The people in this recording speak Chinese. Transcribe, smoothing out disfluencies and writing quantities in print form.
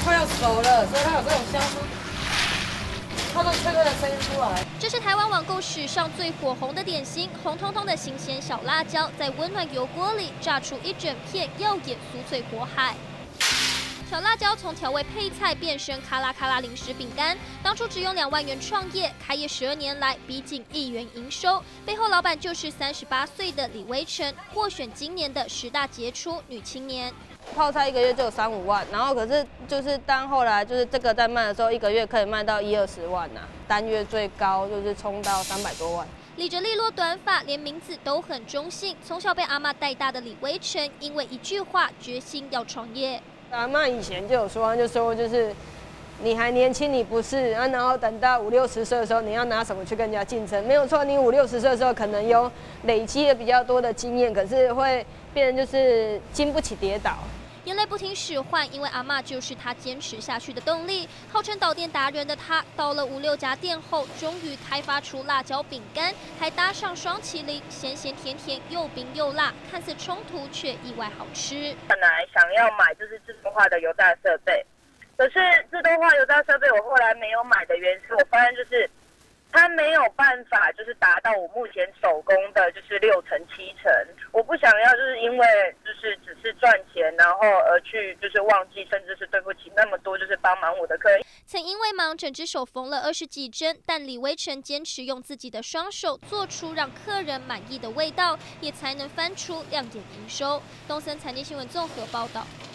快要熟了，所以它有这种香酥、它都脆脆的声音出来。 这是台湾网购史上最火红的点心，红彤彤的新鲜小辣椒，在温暖油锅里炸出一整片耀眼酥脆火海。 小辣椒从调味配菜变身卡拉卡拉零食饼干，当初只用2万元创业，开业12年来逼近1元营收，背后老板就是38岁的李威成，获选今年的10大杰出女青年。 泡菜1个月就有3、5万，然后可是就是当后来就是这个在卖的时候，1个月可以卖到10、20万呐、单月最高就是冲到300多万。 理着利落短发，连名字都很中性。从小被阿嬷带大的李威成，因为一句话决心要创业。 阿嬷以前就有说，就是你还年轻，你不是啊，然后等到50、60岁的时候，你要拿什么去跟人家竞争？没有错，你50、60岁的时候可能有累积了比较多的经验，可是会变成就是经不起跌倒。 眼泪不停使唤，因为阿嬷就是他坚持下去的动力。号称导店达人的他，到了5、6家店后，终于开发出辣椒饼干，还搭上双麒麟，咸咸甜甜，又冰又辣，看似冲突却意外好吃。 本来想要买就是自动化的油炸设备，可是自动化油炸设备我后来没有买的原因是我发现就是它没有办法就是达到我目前手工的就是6成7成。我不想要就是因为就是只是赚钱，然后而去就是忘记甚至是对不起那么多就是帮忙我的客人。 曾因为忙整只手缝了20几针，但李威成坚持用自己的双手做出让客人满意的味道，也才能翻出亮眼营收。东森财经新闻综合报道。